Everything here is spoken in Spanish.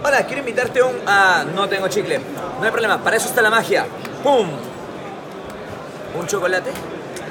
Hola, quiero invitarte a un... Ah, no tengo chicle. No hay problema, para eso está la magia. ¡Pum! ¿Un chocolate?